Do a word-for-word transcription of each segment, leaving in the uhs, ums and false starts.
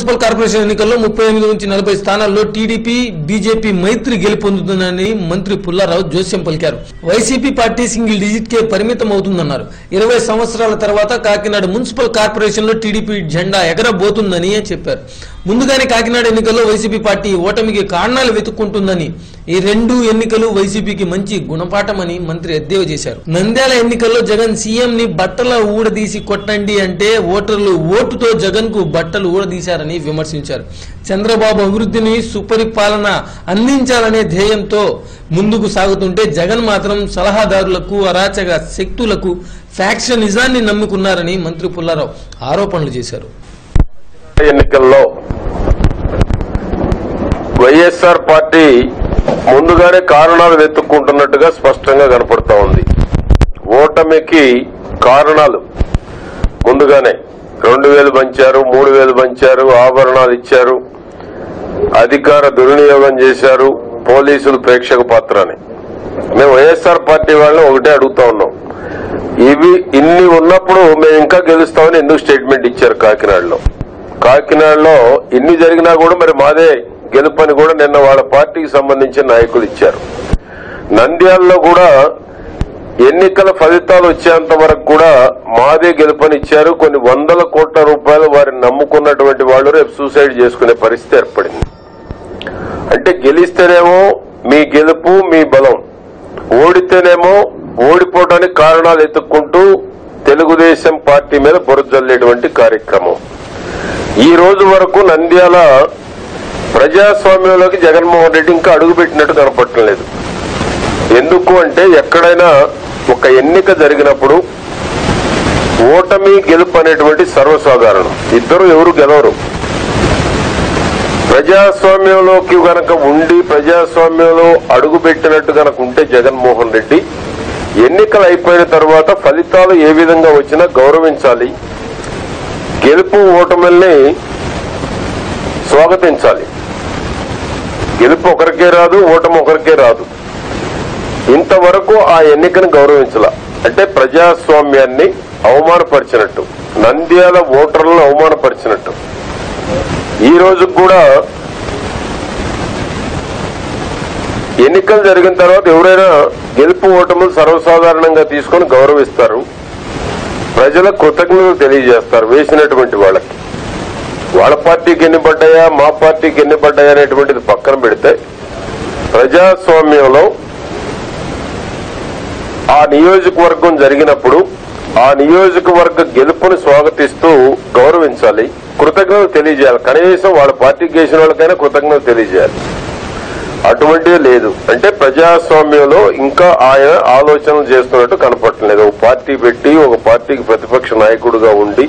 Municipal corporation ఎన్నికల్లో ముప్పై ఎనిమిది నుంచి నలభై స్థానాల్లో టీడీపీ బీజేపీ మైత్రి గెలుపొందుతుందని మంత్రి పుల్లారావు జోస్యం పలికారు. వైసీపీ పార్టీ సింగిల్ డిజిట్ కే పరిమితం అవుతుందన్నారు. ఇరవై సంవత్సరాల తర్వాత కాకినాడ మున్సిపల్ కార్పొరేషన్ లో టీడీపీ జెండా ఎగరబోతుందని చెప్పారు. ముందుగానే కాకినాడ ఎన్నికల్లో వైసీపీ పార్టీ ఓటమికి కారణాలు వెతుక్కుంటుందని, ఈ రెండు ఎన్నికలు వైసీపీకి మంచి గుణపాఠమని మంత్రి ఎద్దేవా చేశారు. నంద్యాల ఎన్నికల్లో జగన్ సీఎం ని బట్టల ఊడదీసి కొట్టండి అంటే ఓటర్లు ఓటుతో జగన్ కు బట్టలు ఊడదీశారని విమర్శించారు. చంద్రబాబు అభివృద్ధిని సుపరిపాలన అందించాలనే ధ్యేయంతో ముందుకు సాగుతుంటే జగన్ మాత్రం సలహాదారులకు అరాచక శక్తులకు ఫ్యాక్షనిజాన్ని నమ్ముకున్నారని మంత్రి పుల్లారావు ఆరోపణలు చేశారు. ఎన్నికల్లో వైఎస్ఆర్ పార్టీ ముందుగానే కారణాలు వెతుక్కుంటున్నట్టుగా స్పష్టంగా కనపడతా ఉంది. ఓటమికి కారణాలు ముందుగానే రెండు వేలు పంచారు, మూడు వేలు పంచారు, ఆభరణాలు ఇచ్చారు, అధికార దుర్వినియోగం చేశారు, పోలీసులు ప్రేక్షక పాత్ర అని. మేము వైఎస్ఆర్ పార్టీ వాళ్ళని ఒకటే అడుగుతా ఉన్నాం, ఇవి ఇన్ని ఉన్నప్పుడు మేము ఇంకా గెలుస్తామని ఎందుకు స్టేట్మెంట్ ఇచ్చారు? కాకినాడలో కాకినాడలో ఇన్ని జరిగినా కూడా మరి మాదే గెలుపని కూడా నిన్న వాళ్ళ పార్టీకి సంబంధించిన నాయకులు ఇచ్చారు. నంద్యాలలో కూడా ఎన్నికల ఫలితాలు వచ్చేంత వరకు కూడా మాదే గెలుపని ఇచ్చారు. కొన్ని వందల కోట్ల రూపాయలు వారిని నమ్ముకున్నటువంటి వాళ్ళు రేపు సూసైడ్ చేసుకునే పరిస్థితి ఏర్పడింది. అంటే గెలిస్తేనేమో మీ గెలుపు మీ బలం, ఓడితేనేమో ఓడిపోవడానికి కారణాలు ఎత్తుక్కుంటూ తెలుగుదేశం పార్టీ మీద బురజల్లేటువంటి కార్యక్రమం. ఈ రోజు వరకు నంద్యాల ప్రజాస్వామ్యంలోకి జగన్మోహన్ రెడ్డి ఇంకా అడుగుపెట్టినట్టు కనపడటం లేదు. ఎందుకు అంటే ఎక్కడైనా ఒక ఎన్నిక జరిగినప్పుడు ఓటమి గెలుపు అనేటువంటి సర్వసాధారణం. ఇద్దరు ఎవరు గెలవరు. ప్రజాస్వామ్యంలోకి గనక ఉండి ప్రజాస్వామ్యంలో అడుగుపెట్టినట్టు గనక ఉంటే జగన్మోహన్ రెడ్డి ఎన్నికలు అయిపోయిన తర్వాత ఫలితాలు ఏ విధంగా వచ్చినా గౌరవించాలి, గెలుపు ఓటమిల్ని స్వాగతించాలి. గెలుపు ఒకరికే రాదు, ఓటమి ఒకరికే రాదు. ఇంతవరకు ఆ ఎన్నికను గౌరవించాల అంటే ప్రజాస్వామ్యాన్ని అవమానపరిచినట్టు, నంద్యాల ఓటర్లను అవమానపరిచినట్టు. ఈ రోజు కూడా ఎన్నికలు జరిగిన తర్వాత ఎవరైనా గెలుపు ఓటములు సర్వసాధారణంగా తీసుకొని గౌరవిస్తారు, ప్రజలకు కృతజ్ఞతలు తెలియజేస్తారు. వేసినటువంటి వాళ్ళకి వాళ్ళ పార్టీకి ఎన్ని పడ్డాయా మా పార్టీకి ఎన్ని పడ్డాయా అనేటువంటిది పక్కన పెడితే ప్రజాస్వామ్యంలో ఆ నియోజకవర్గం జరిగినప్పుడు ఆ నియోజకవర్గ గెలుపుని స్వాగతిస్తూ గౌరవించాలి, కృతజ్ఞతలు తెలియజేయాలి. కనీసం వాళ్ళ పార్టీకి వేసిన వాళ్ళకైనా కృతజ్ఞతలు తెలియజేయాలి. అటువంటిది లేదు. అంటే ప్రజాస్వామ్యంలో ఇంకా ఆయన ఆలోచనలు చేస్తున్నట్టు కనపడటం లేదు. ఒక పార్టీ పెట్టి ఒక పార్టీకి ప్రతిపక్ష నాయకుడిగా ఉండి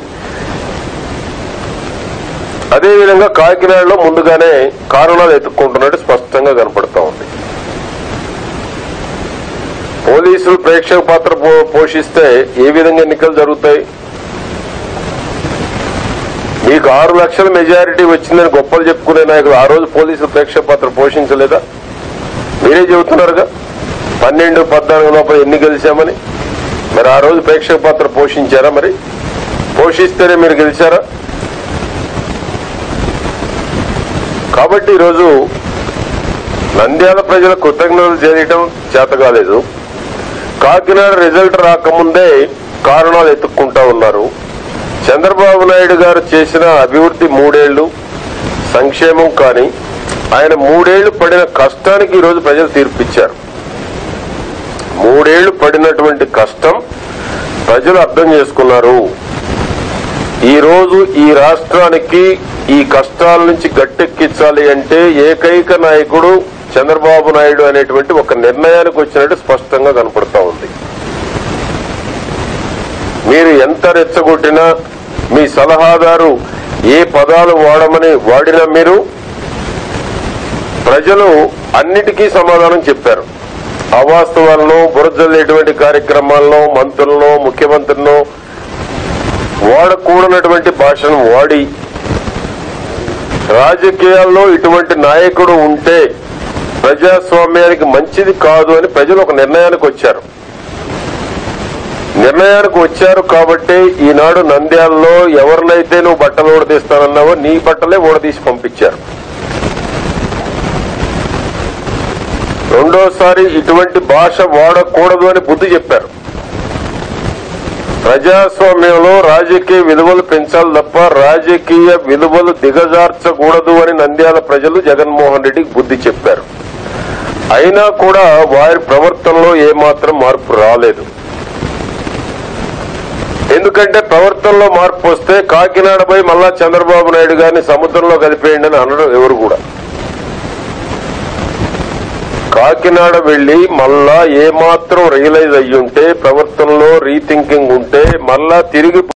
అదేవిధంగా కాకినాడలో ముందుగానే కారణాలు ఎత్తుక్కుంటున్నట్టు స్పష్టంగా కనపడతా ఉంది. పోలీసులు ప్రేక్షక పాత్ర పోషిస్తే ఏ విధంగా ఎన్నికలు జరుగుతాయి? మీకు ఆరు లక్షల మెజారిటీ వచ్చిందని గొప్పలు చెప్పుకునే నాయకులు ఆ రోజు పోలీసులు ప్రేక్షక పాత్ర పోషించలేదా? మీరే చెబుతున్నారుగా పన్నెండు పద్నాలుగు లోపల ఎన్ని గెలిచామని. మరి ఆ రోజు ప్రేక్షక పాత్ర పోషించారా? మరి పోషిస్తేనే మీరు గెలిచారా? కాబట్టి ఈరోజు నంద్యాల ప్రజల కృతజ్ఞతలు చేయడం చేత కాలేదు. కాకినాడ రిజల్ట్ రాకముందే కారణాలు ఎత్తుక్కుంటా ఉన్నారు. చంద్రబాబు నాయుడు గారు చేసిన అభివృద్ధి మూడేళ్లు సంక్షేమం కానీ ఆయన మూడేళ్లు పడిన కష్టానికి ఈరోజు ప్రజలు తీర్పిచ్చారు. మూడేళ్లు పడినటువంటి కష్టం ప్రజలు అర్థం చేసుకున్నారు. ఈ రోజు ఈ రాష్ట్రానికి ఈ కష్టాల నుంచి గట్టెక్కించాలి అంటే ఏకైక నాయకుడు చంద్రబాబు నాయుడు అనేటువంటి ఒక నిర్ణయానికి వచ్చినట్టు స్పష్టంగా కనపడతా ఉంది. మీరు ఎంత రెచ్చగొట్టినా మీ సలహాదారు ఏ పదాలు వాడమని వాడినా మీరు ప్రజలు అన్నిటికీ సమాధానం చెప్పారు. అవాస్తవాలను బురజల్లేటువంటి కార్యక్రమాలను మంత్రులను ముఖ్యమంత్రులను వాడకూడనటువంటి భాషను వాడి రాజకీయాల్లో ఇటువంటి నాయకుడు ఉంటే ప్రజాస్వామ్యానికి మంచిది కాదు అని ప్రజలు ఒక నిర్ణయానికి వచ్చారు. నిర్ణయానికి వచ్చారు కాబట్టి ఈనాడు నంద్యాలలో ఎవరినైతే నువ్వు బట్టలు ఓడదీస్తానన్నావో నీ బట్టలే ఓడదీసి పంపించారు. రెండోసారి ఇటువంటి భాష వాడకూడదు అని బుద్ధి చెప్పారు. ప్రజాస్వామ్యంలో రాజకీయ విలువలు పెంచాలి తప్ప రాజకీయ విలువలు దిగజార్చకూడదు అని నంద్యాల ప్రజలు జగన్మోహన్ రెడ్డికి బుద్ధి చెప్పారు. అయినా కూడా వారి ప్రవర్తనలో ఏమాత్రం మార్పు రాలేదు. ఎందుకంటే ప్రవర్తనలో మార్పు వస్తే కాకినాడ పోయి మళ్ళా చంద్రబాబు నాయుడు గారిని సముద్రంలో కలిపేయండి అని అనడం ఎవరు కూడా. కాకినాడ వెళ్లి మళ్ళా ఏమాత్రం రియలైజ్ అయ్యుంటే, ప్రవర్తనలో రీథింకింగ్ ఉంటే మళ్ళా తిరిగి